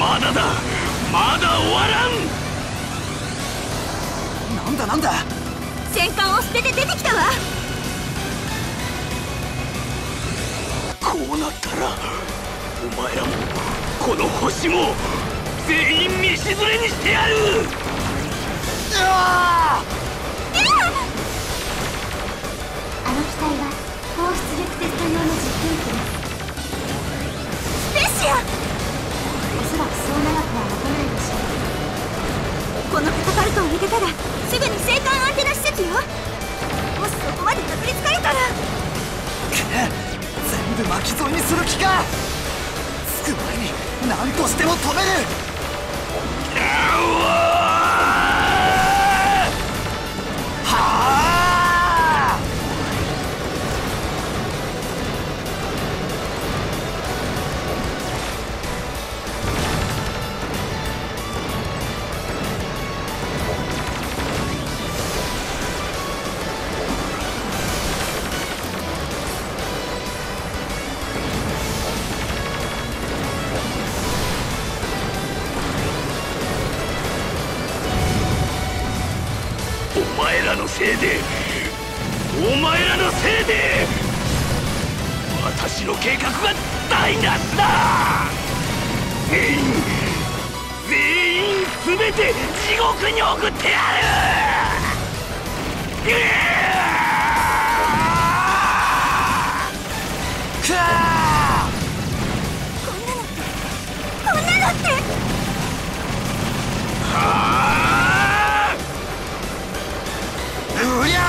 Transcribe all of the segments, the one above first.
まだだ、まだ終わらん。 なんだなんだ、 戦艦を捨てて出てきたわ。 こうなったらお前らもこの星も全員道連れにしてやる。 うわあの機体は高出力テスト用の実験機です。 スペシア、 おそらくそう長くは持たないでしょう。 このカタパルトを入れたらすぐに星間アンテナ施設よ。もしそこまでたどり着かれたら。 全部巻き添えにする気か。着く前に何としても止める。 お前らのせいで、お前らのせいで私の計画が台無しだ。全員全て地獄に送ってやる。 こんなのってうりゃ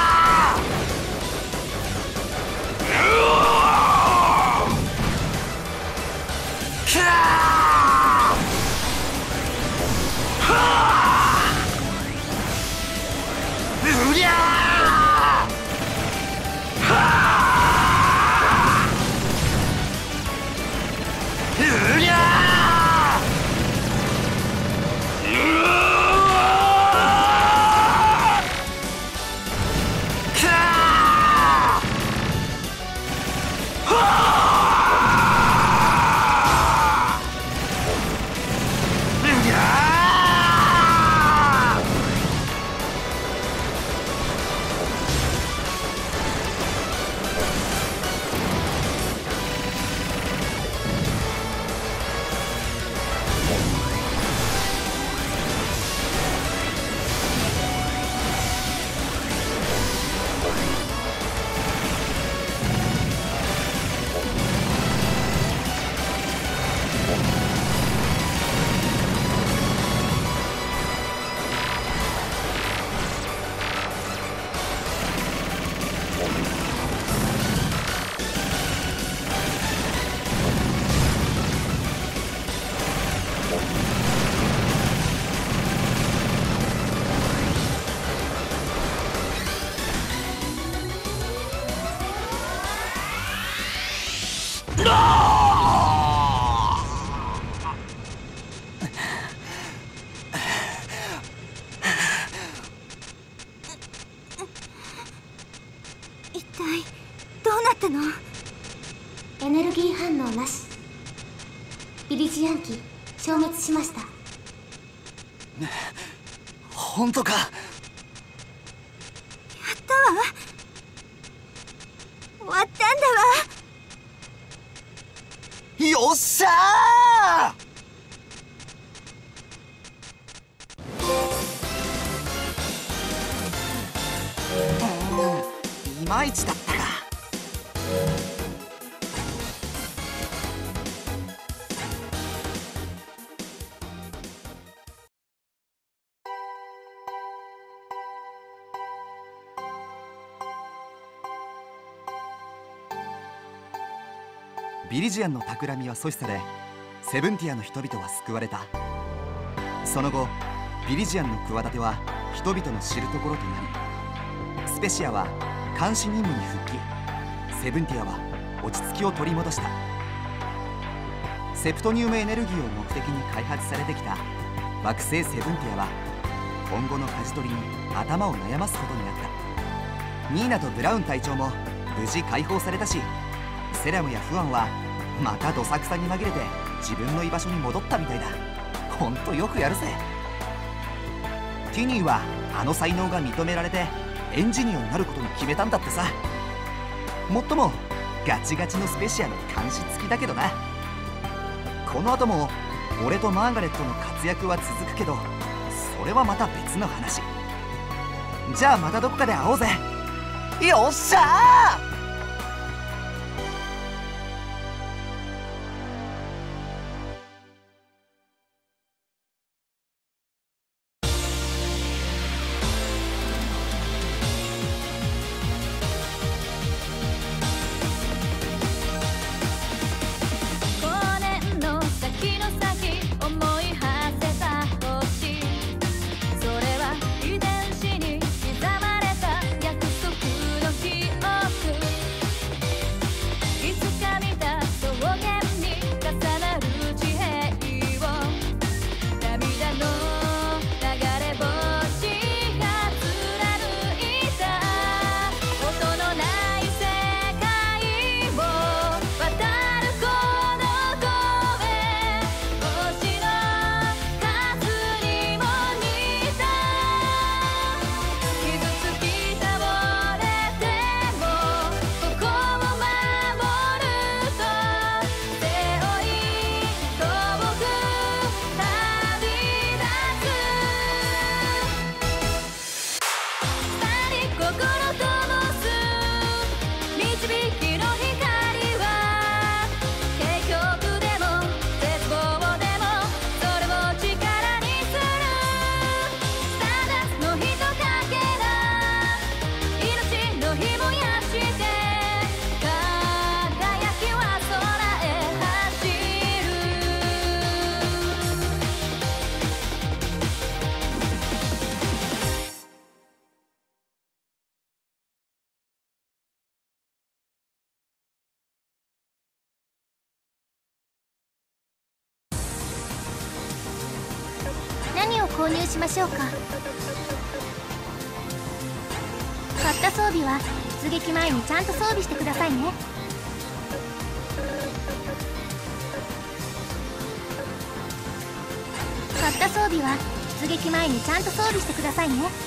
一体どうなったの？ エネルギー反応なし。ビリジアン機消滅しました。 本当か。 やったわ。終わったんだわ。 よっしゃー。いまいちだったか。ビリジアンの企みは阻止され、セブンティアの人々は救われた。その後ビリジアンの企ては人々の知るところとなり、スペシアは監視任務に復帰、セブンティアは落ち着きを取り戻した。セプトニウムエネルギーを目的に開発されてきた惑星セブンティアは今後の舵取りに頭を悩ますことになった。ニーナとブラウン隊長も無事解放されたし、セラムやフアンはまたどさくさに紛れて自分の居場所に戻ったみたいだ。ほんとよくやるぜ。ティニーはあの才能が認められてエンジニアになることに決めたんだってさ。もっともガチガチのスペシアの監視付きだけどな。この後も俺とマーガレットの活躍は続くけど、それはまた別の話。じゃあまたどこかで会おうぜ。よっしゃー。 何を購入しましょうか。買った装備は出撃前にちゃんと装備してくださいね。買った装備は出撃前にちゃんと装備してくださいね。